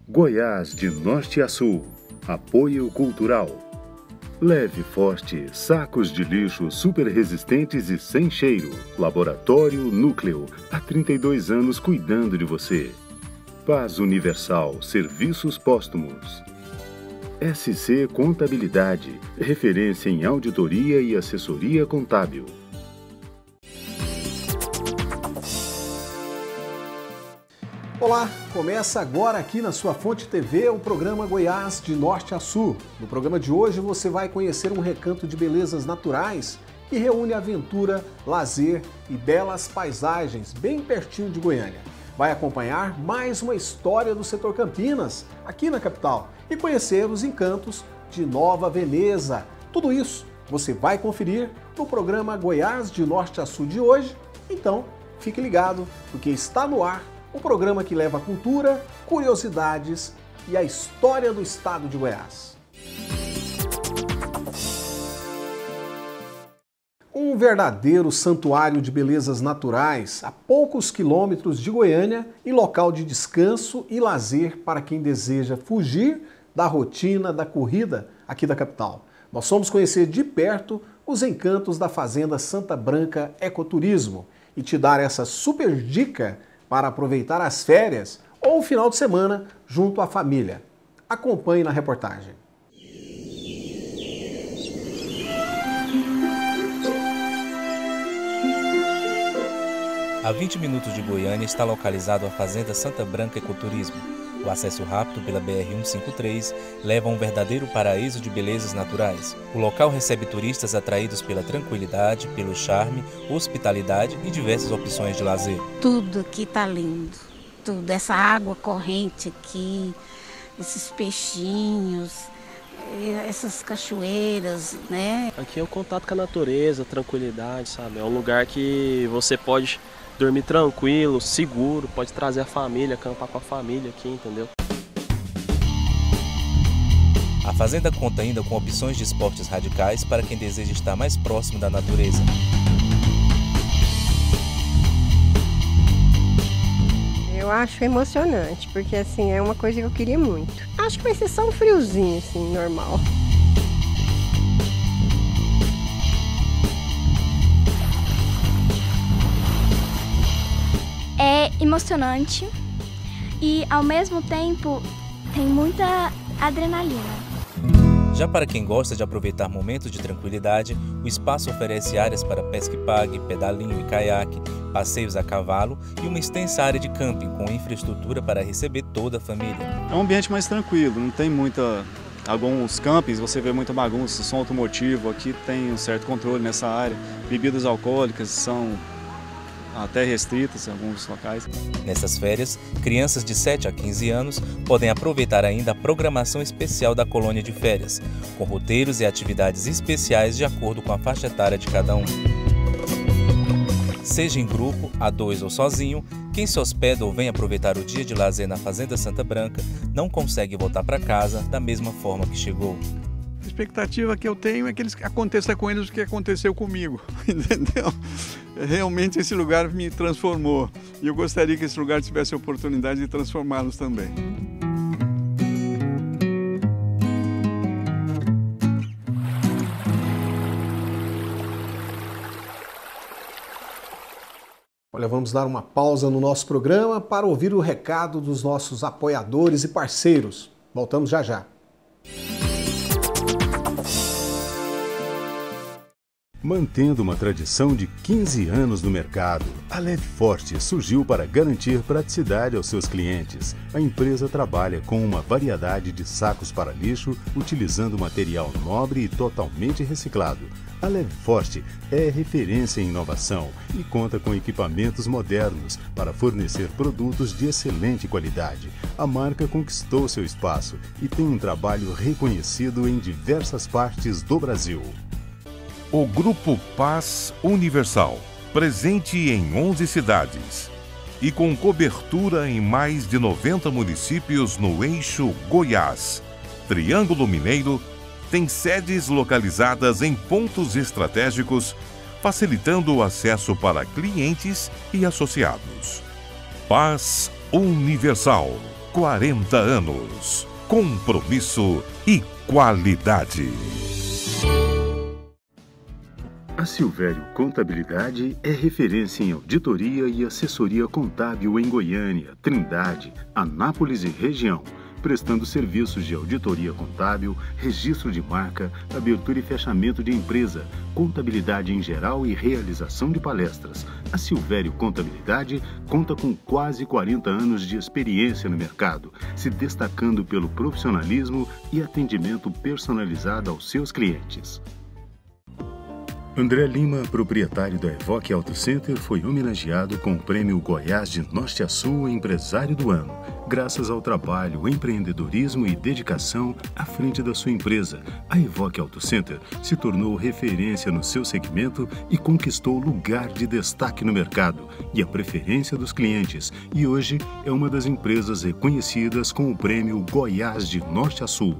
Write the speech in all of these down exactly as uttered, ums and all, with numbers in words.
Goiás de norte a sul. Apoio cultural. Leve Forte, sacos de lixo super resistentes e sem cheiro. Laboratório Núcleo, há trinta e dois anos cuidando de você. Paz Universal, serviços póstumos. S C Contabilidade, referência em auditoria e assessoria contábil. Olá, começa agora aqui na sua Fonte T V o programa Goiás de norte a sul. No programa de hoje você vai conhecer um recanto de belezas naturais que reúne aventura, lazer e belas paisagens bem pertinho de Goiânia. Vai acompanhar mais uma história do setor Campinas, aqui na capital, e conhecer os encantos de Nova Veneza. Tudo isso você vai conferir no programa Goiás de norte a sul de hoje. Então, fique ligado, porque está no ar o programa que leva a cultura, curiosidades e a história do estado de Goiás. Um verdadeiro santuário de belezas naturais a poucos quilômetros de Goiânia e local de descanso e lazer para quem deseja fugir da rotina da corrida aqui da capital. Nós vamos conhecer de perto os encantos da Fazenda Santa Branca Ecoturismo e te dar essa super dica para aproveitar as férias ou o final de semana junto à família. Acompanhe na reportagem. A vinte minutos de Goiânia está localizado a Fazenda Santa Branca Ecoturismo. O acesso rápido pela B R cento e cinquenta e três leva a um verdadeiro paraíso de belezas naturais. O local recebe turistas atraídos pela tranquilidade, pelo charme, hospitalidade e diversas opções de lazer. Tudo aqui tá lindo, tudo. Essa água corrente aqui, esses peixinhos, essas cachoeiras, né? Aqui é o contato com a natureza, tranquilidade, sabe? É um lugar que você pode dormir tranquilo, seguro, pode trazer a família, acampar com a família aqui, entendeu? A fazenda conta ainda com opções de esportes radicais para quem deseja estar mais próximo da natureza. Eu acho emocionante, porque assim, é uma coisa que eu queria muito. Acho que vai ser só um friozinho, assim, normal. É emocionante e, ao mesmo tempo, tem muita adrenalina. Já para quem gosta de aproveitar momentos de tranquilidade, o espaço oferece áreas para pesca e pague, pedalinho e caiaque, passeios a cavalo e uma extensa área de camping com infraestrutura para receber toda a família. É um ambiente mais tranquilo, não tem muita... Alguns campings você vê muita bagunça, som automotivo, aqui tem um certo controle nessa área. Bebidas alcoólicas são até restritas em alguns locais. Nessas férias, crianças de sete a quinze anos podem aproveitar ainda a programação especial da colônia de férias, com roteiros e atividades especiais de acordo com a faixa etária de cada um. Seja em grupo, a dois ou sozinho, quem se hospeda ou vem aproveitar o dia de lazer na Fazenda Santa Branca não consegue voltar para casa da mesma forma que chegou. A expectativa que eu tenho é que eles, aconteça com eles o que aconteceu comigo, entendeu? Realmente esse lugar me transformou e eu gostaria que esse lugar tivesse a oportunidade de transformá-los também. Olha, vamos dar uma pausa no nosso programa para ouvir o recado dos nossos apoiadores e parceiros. Voltamos já já. Mantendo uma tradição de quinze anos no mercado, a Leve Forte surgiu para garantir praticidade aos seus clientes. A empresa trabalha com uma variedade de sacos para lixo, utilizando material nobre e totalmente reciclado. A Leve Forte é referência em inovação e conta com equipamentos modernos para fornecer produtos de excelente qualidade. A marca conquistou seu espaço e tem um trabalho reconhecido em diversas partes do Brasil. O Grupo Paz Universal, presente em onze cidades e com cobertura em mais de noventa municípios no eixo Goiás, Triângulo Mineiro, tem sedes localizadas em pontos estratégicos, facilitando o acesso para clientes e associados. Paz Universal, quarenta anos. Compromisso e qualidade. A Silvério Contabilidade é referência em auditoria e assessoria contábil em Goiânia, Trindade, Anápolis e região, prestando serviços de auditoria contábil, registro de marca, abertura e fechamento de empresa, contabilidade em geral e realização de palestras. A Silvério Contabilidade conta com quase quarenta anos de experiência no mercado, se destacando pelo profissionalismo e atendimento personalizado aos seus clientes. André Lima, proprietário da Evoque Auto Center, foi homenageado com o prêmio Goiás de Norte a Sul Empresário do Ano, graças ao trabalho, empreendedorismo e dedicação à frente da sua empresa. A Evoque Auto Center se tornou referência no seu segmento e conquistou lugar de destaque no mercado e a preferência dos clientes, e hoje é uma das empresas reconhecidas com o prêmio Goiás de Norte a Sul.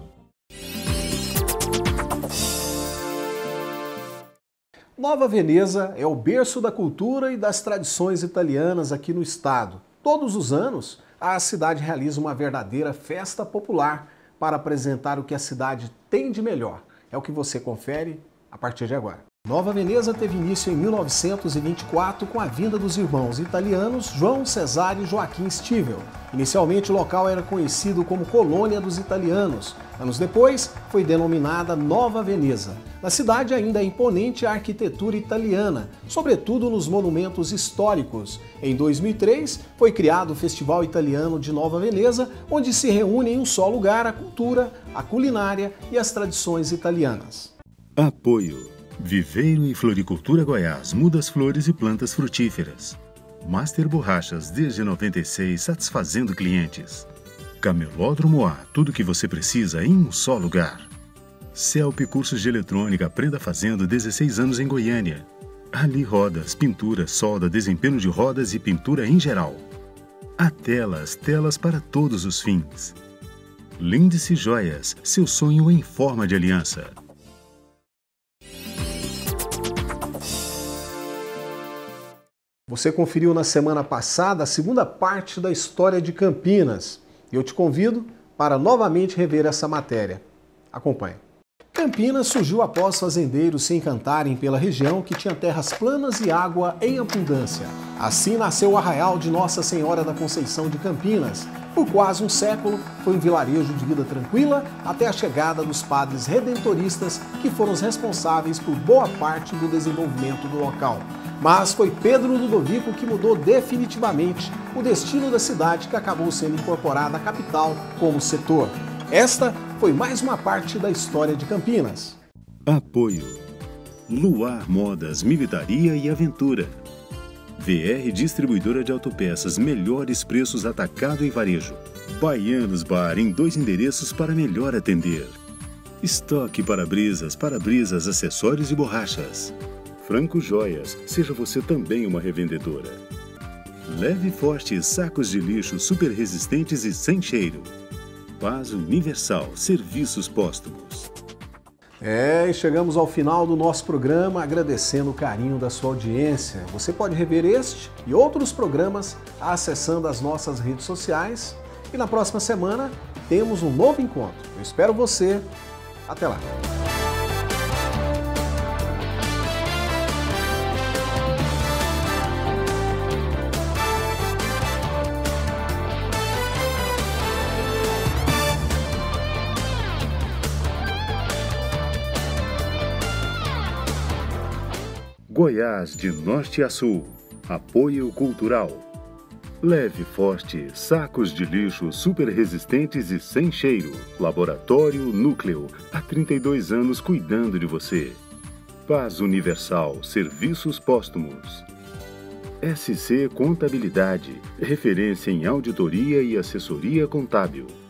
Nova Veneza é o berço da cultura e das tradições italianas aqui no estado. Todos os anos, a cidade realiza uma verdadeira festa popular para apresentar o que a cidade tem de melhor. É o que você confere a partir de agora. Nova Veneza teve início em mil novecentos e vinte e quatro com a vinda dos irmãos italianos João Cesário e Joaquim Stivel. Inicialmente, o local era conhecido como Colônia dos Italianos. Anos depois, foi denominada Nova Veneza. Na cidade ainda é imponente a arquitetura italiana, sobretudo nos monumentos históricos. Em dois mil e três, foi criado o Festival Italiano de Nova Veneza, onde se reúne em um só lugar a cultura, a culinária e as tradições italianas. Apoio: Viveiro e Floricultura Goiás, mudas flores e plantas frutíferas. Master Borrachas, desde noventa e seis, satisfazendo clientes. Camelódromo A, tudo o que você precisa em um só lugar. Celp Cursos de Eletrônica, aprenda fazendo, dezesseis anos em Goiânia. Ali Rodas, pintura, solda, desempenho de rodas e pintura em geral. A Telas, telas para todos os fins. Lindice Joias, seu sonho em forma de aliança. Você conferiu na semana passada a segunda parte da história de Campinas. Eu te convido para novamente rever essa matéria. Acompanhe. Campinas surgiu após fazendeiros se encantarem pela região que tinha terras planas e água em abundância. Assim nasceu o Arraial de Nossa Senhora da Conceição de Campinas. Por quase um século, foi um vilarejo de vida tranquila até a chegada dos padres redentoristas, que foram os responsáveis por boa parte do desenvolvimento do local. Mas foi Pedro Ludovico que mudou definitivamente o destino da cidade, que acabou sendo incorporada à capital como setor. Esta foi mais uma parte da história de Campinas. Apoio: Luar Modas, Militaria e Aventura. V R Distribuidora de Autopeças, melhores preços atacado e varejo. Baianos Bar, em dois endereços para melhor atender. Estoque para-brisas, para-brisas, acessórios e borrachas. Franco Joias, seja você também uma revendedora. Leve Forte, sacos de lixo super resistentes e sem cheiro. Paz Universal, serviços póstumos. É, e chegamos ao final do nosso programa, agradecendo o carinho da sua audiência. Você pode rever este e outros programas acessando as nossas redes sociais. E na próxima semana temos um novo encontro. Eu espero você. Até lá. Goiás de Norte a Sul. Apoio Cultural. Leve Forte, sacos de lixo super resistentes e sem cheiro. Laboratório Núcleo, há trinta e dois anos cuidando de você. Paz Universal, serviços póstumos. S C Contabilidade, referência em auditoria e assessoria contábil.